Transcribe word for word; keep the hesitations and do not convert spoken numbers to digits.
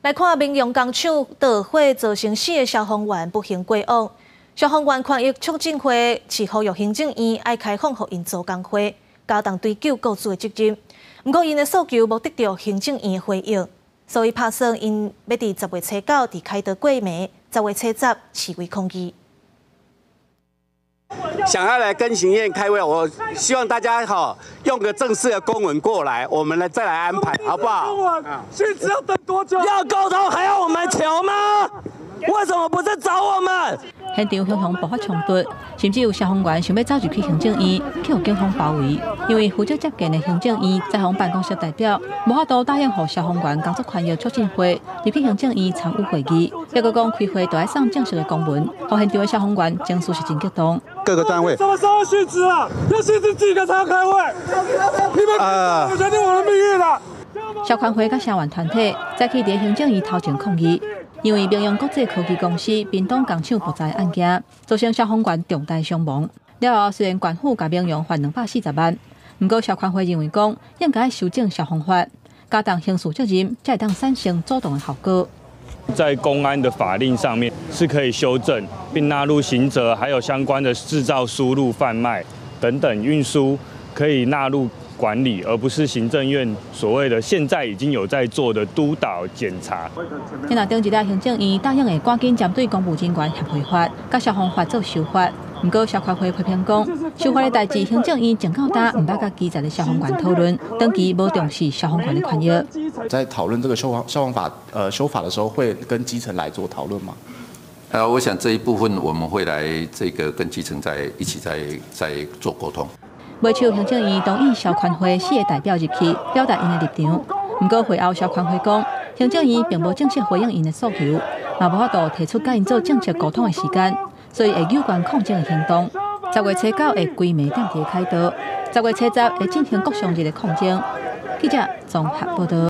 来看民用工厂导火造成死的消防员不幸过往，消防员权益促进会是呼吁行政院爱开放予因做工会，加重追究雇主的责任。不过因的诉求无得到行政院的回应，所以打算因要伫十月初九伫凯德过暝，十月初十示威抗议。 想要来跟行院开会，我希望大家哈用个正式的公文过来，我们来再来安排，好不好？ 现在要等多久？ 要沟通还要我们求吗？为什么不是找我们？ 现场向向爆发冲突，甚至有消防员想要走入去行政院，去予警方包围。因为负责接近的行政院在防办公室代表无法度答应予消防员工作权益促进会入去行政院参与会议，结果讲开会就要送正式的公文，予现场的消防员情绪是真激动。 各个单位什么时候殉职啊？要殉职几个才要开会？你们啊，决定我的命运了。 消防会甲消防团体再去伫行政院头前抗议，因为民用国际科技公司滨东工厂爆炸案件，造成消防员重大伤亡。了后，虽然官府甲民用罚两百四十万，不过消防会认为讲应该修正消防法，加重刑事责任，才会当产生主动的效果。 在公安的法令上面是可以修正，并纳入刑责，还有相关的制造、输入、贩卖等等运输可以纳入管理，而不是行政院所谓的现在已经有在做的督导检查。 今日顶一日行政院答应会赶紧针对公务人员协会法、甲消防法做修法。不过消防会批评讲，修法的代志行政院从到大唔捌甲基层的消防员讨论，长期无重视消防员的权益。 在讨论这个消防消防法呃修法的时候，会跟基层来做讨论吗？ 呃，我想这一部分我们会来这个跟基层在一起在在做沟通。 尾手行政院同意消防会四个代表入去表达因的立场，不过会后消防会讲，行政院并无正式回应因的诉求，也无法度提出甲因做正式沟通的时间，所以会有关抗争的行动。十月初九会规暝踮伫开刀，十月初十会进行各项日的抗争。记者综合报道。